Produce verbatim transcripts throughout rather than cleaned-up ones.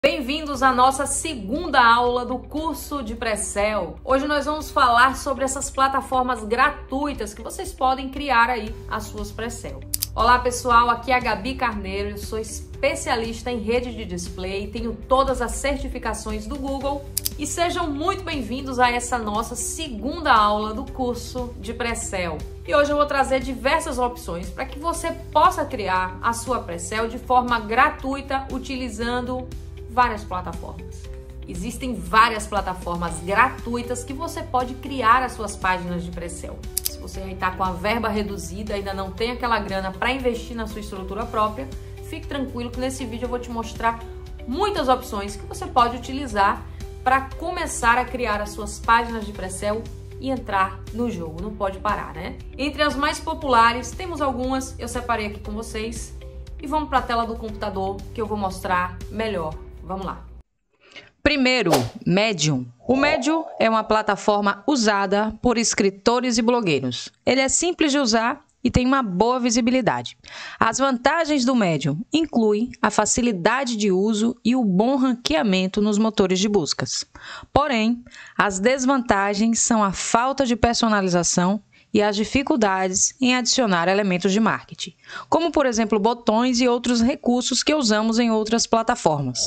Bem-vindos à nossa segunda aula do curso de Pré-Cel. Hoje nós vamos falar sobre essas plataformas gratuitas que vocês podem criar aí as suas Pré-Cel. Olá pessoal, aqui é a Gabi Carneiro, eu sou especialista em rede de display, tenho todas as certificações do Google e sejam muito bem-vindos a essa nossa segunda aula do curso de Pré-Cel. E hoje eu vou trazer diversas opções para que você possa criar a sua Pré-Cel de forma gratuita utilizando várias plataformas. Existem várias plataformas gratuitas que você pode criar as suas páginas de Pré-Cel. Se você está com a verba reduzida, ainda não tem aquela grana para investir na sua estrutura própria, fique tranquilo que nesse vídeo eu vou te mostrar muitas opções que você pode utilizar para começar a criar as suas páginas de Pré-Cel e entrar no jogo. Não pode parar, né? Entre as mais populares, temos algumas, eu separei aqui com vocês e vamos para a tela do computador que eu vou mostrar melhor. Vamos lá. Primeiro, Medium. O Medium é uma plataforma usada por escritores e blogueiros. Ele é simples de usar e tem uma boa visibilidade. As vantagens do Medium incluem a facilidade de uso e o bom ranqueamento nos motores de buscas. Porém, as desvantagens são a falta de personalização e as dificuldades em adicionar elementos de marketing, como por exemplo botões e outros recursos que usamos em outras plataformas.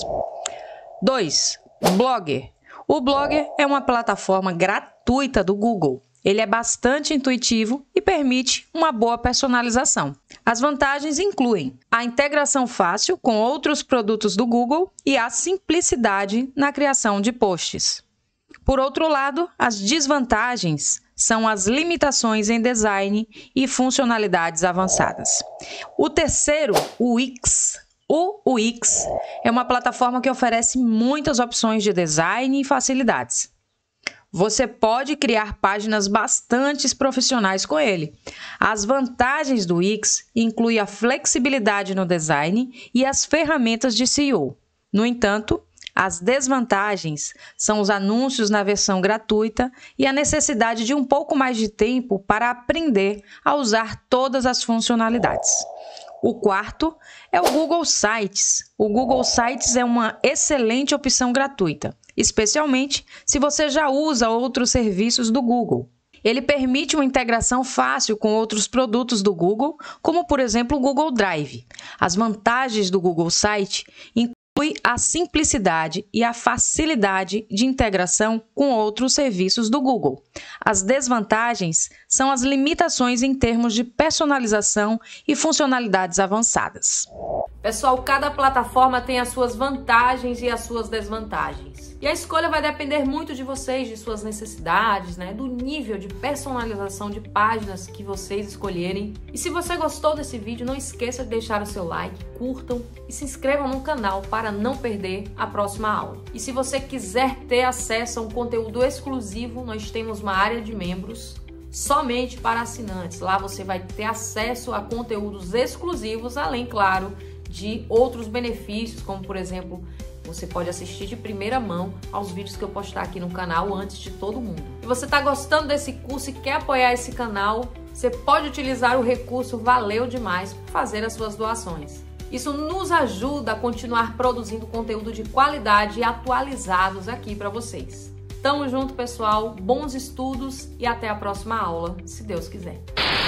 dois. Blogger. O Blogger é uma plataforma gratuita do Google. Ele é bastante intuitivo e permite uma boa personalização. As vantagens incluem a integração fácil com outros produtos do Google e a simplicidade na criação de posts. Por outro lado, as desvantagens são as limitações em design e funcionalidades avançadas. O terceiro, o Wix. O Wix é uma plataforma que oferece muitas opções de design e facilidades. Você pode criar páginas bastante profissionais com ele. As vantagens do Wix incluem a flexibilidade no design e as ferramentas de S E O. No entanto, as desvantagens são os anúncios na versão gratuita e a necessidade de um pouco mais de tempo para aprender a usar todas as funcionalidades. O quarto é o Google Sites. O Google Sites é uma excelente opção gratuita, especialmente se você já usa outros serviços do Google. Ele permite uma integração fácil com outros produtos do Google, como por exemplo o Google Drive. As vantagens do Google Site incluem a simplicidade e a facilidade de integração com outros serviços do Google. As desvantagens são as limitações em termos de personalização e funcionalidades avançadas. Pessoal, cada plataforma tem as suas vantagens e as suas desvantagens. E a escolha vai depender muito de vocês, de suas necessidades, né? Do nível de personalização de páginas que vocês escolherem. E se você gostou desse vídeo, não esqueça de deixar o seu like, curtam e se inscrevam no canal para não perder a próxima aula. E se você quiser ter acesso a um conteúdo exclusivo, nós temos uma área de membros somente para assinantes. Lá você vai ter acesso a conteúdos exclusivos, além, claro, de outros benefícios, como por exemplo, você pode assistir de primeira mão aos vídeos que eu postar aqui no canal antes de todo mundo. Se você está gostando desse curso e quer apoiar esse canal, você pode utilizar o recurso Valeu Demais para fazer as suas doações. Isso nos ajuda a continuar produzindo conteúdo de qualidade e atualizados aqui para vocês. Tamo junto, pessoal, bons estudos e até a próxima aula, se Deus quiser.